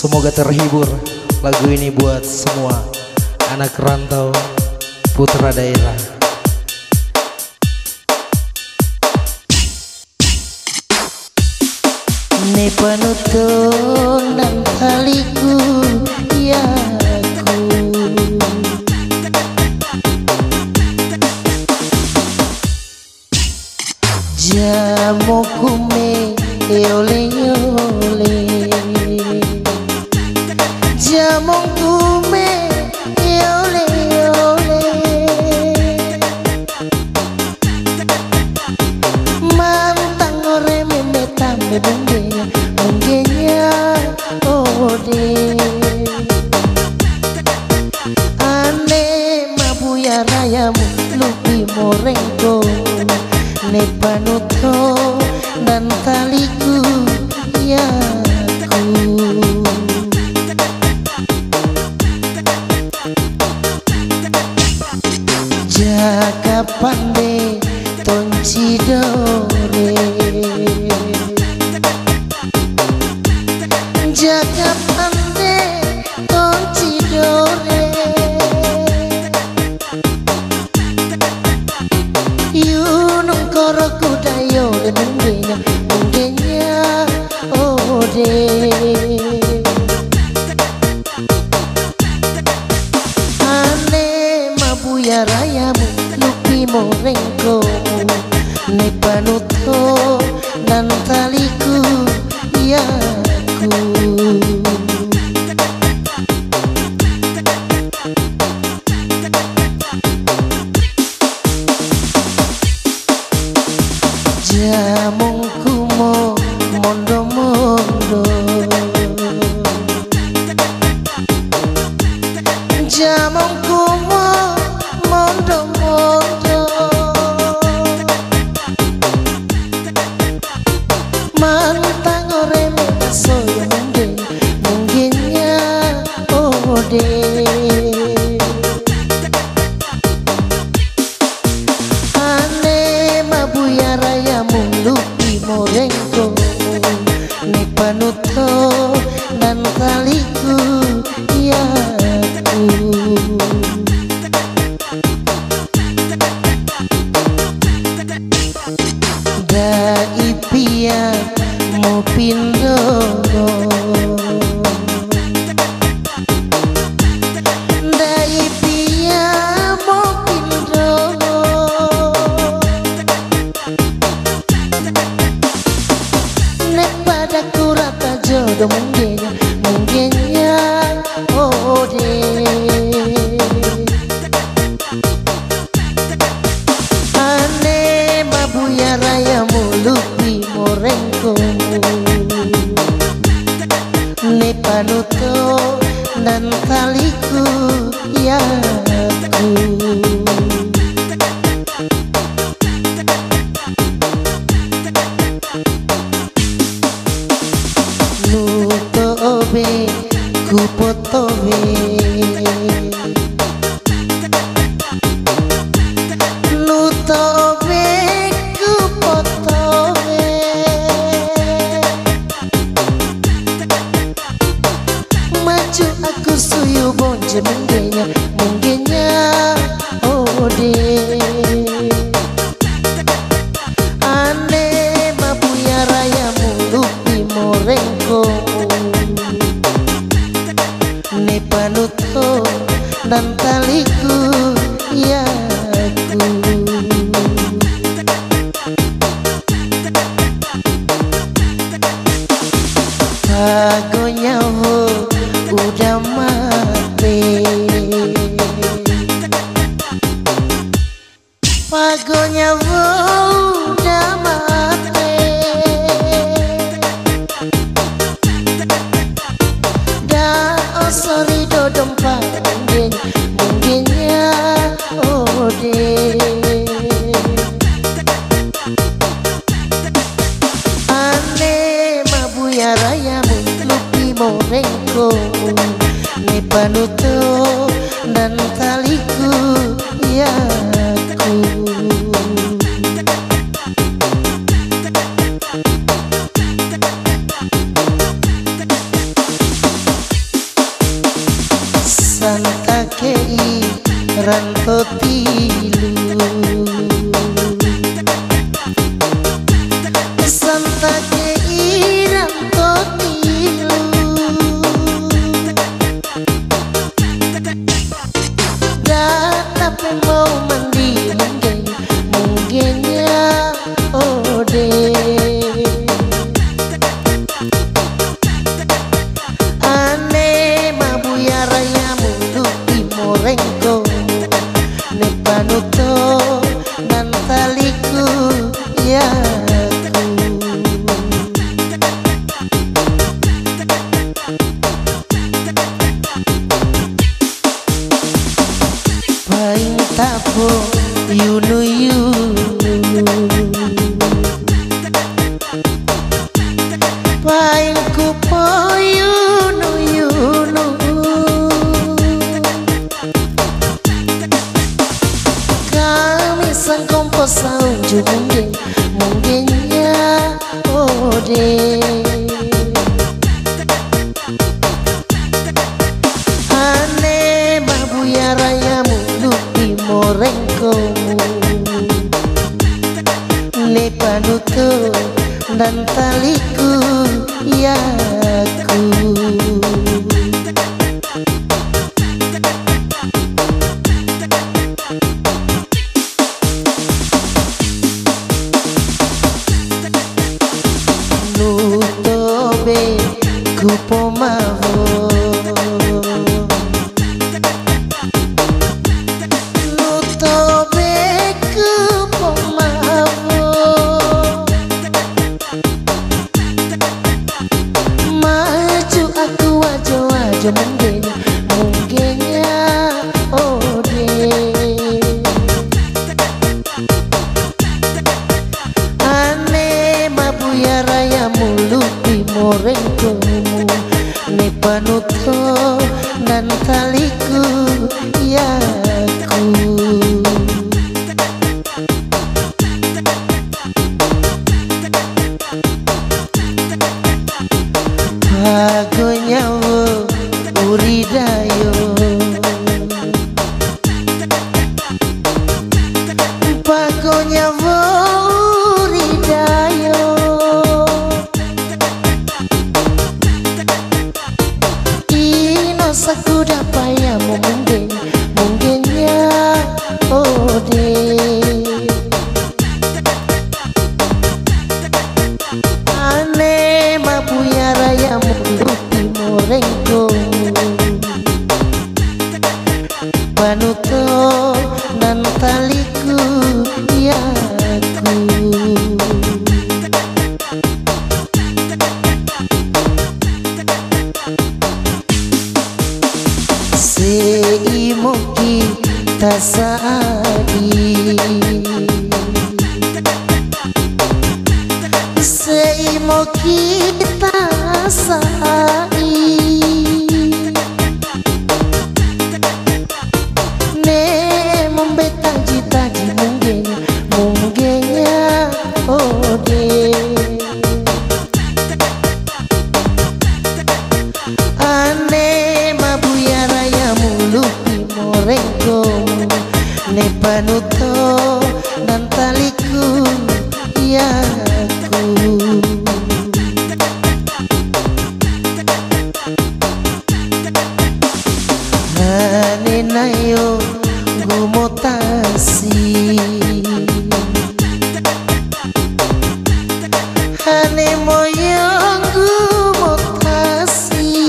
Semoga terhibur. Lagu ini buat semua anak rantau putra daerah. Ne panuton dan taliku ya ku jamoku me ole ole jamoku me ole ole mantang ore me metambe bungenya ode ane mabuya rayamu lupi morengko ne panuto dan taliku ya ku jaga pande toncidore jaga pande toncidore yunung koro kudayo le bungenya ode ane mabuya rayamu lupi morengko ne panuto dan taliku ya ku jamongku mo mondo mondo jamongku mo mondo mondo mantang ore me soyo mungenya ode ane mabuya rayamu lupi morengko ne panuto dan taliku ya ku dai pia mo pindo dai pia mo pindo nek padaku rata jodoh mungenya ode ane mabuya rayamu lupi morengko ne panuto dan taliku ya ku nuto obe ku potobe nuto obe ku potobe maju aku suyu bonje mungenya ode ane mabuya rayamu lupi morengko ne panuto dan taliku ya ku pagonya ho udah mati pagonya ho udah mati da osori dodom mungenya ode ane mabuya rayamu lupi morengko ne panuto dan taliku ya ku sang kompo saunju mungkinnya ode ane mabuya rayamu lupi morengkomu ne panuto dan taliku yaku nutobe kupomavo nutobe kupomavo maju aku wajo mungkinnya ode ane mabuya rayamu lupi morengkomu ne panuto dan taliku yaku pagonyawo uridayo pagonyawo uridayo ino sakuda payamu mungkinnya ode ane mabuya rayamu lupi morengkomu panuto dan taliku yaku seimo kita saadi seimo kita saadi ne membetang cita-cita mungkinnya ode ane mabuya rayamu lupi morengkomu ne panuto dan taliku yaku ane nayo gumotasi ane moyong gumotasi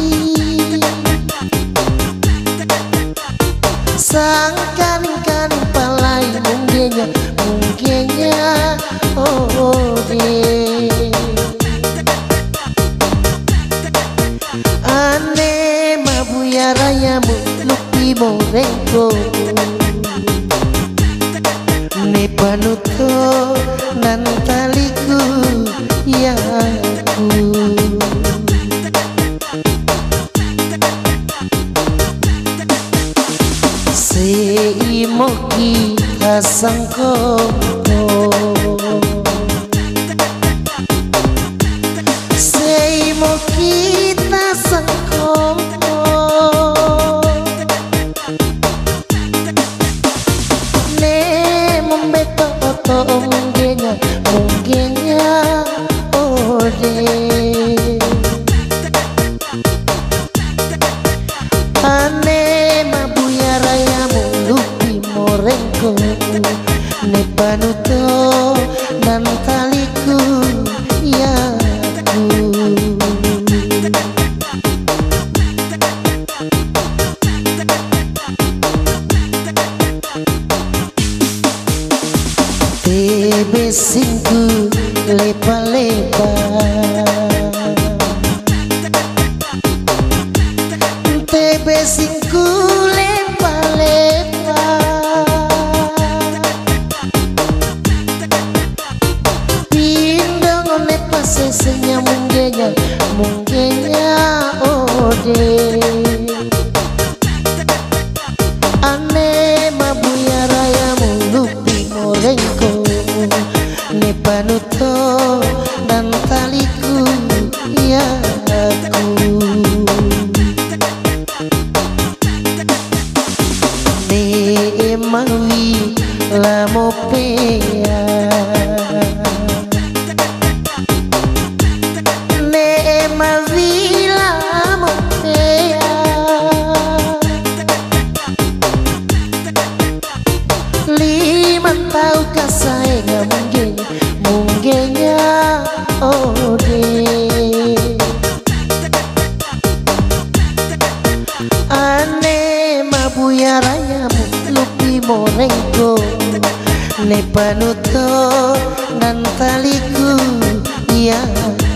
sang kaning palai mungkinnya ode ane mabuya rayamu lupi morengkomu ne panuto dan taliku yaku seimo kita sang kompo seimo kita sang kompo ne membeto foto mungkinnya ode ane mabuya rayamu lupi morengkomu ne panuto dan taliku yaku tebe singku lepa-lepa tebe singku lepa-lepa pindong ne pasesenya mungkinnya ode ane mabuya rayamu lupi mopea Nema vila mopea Lima tahu kasaya munggenya ode Ane mabuya rayamu lupi morengko Ne panuto nantaliku ya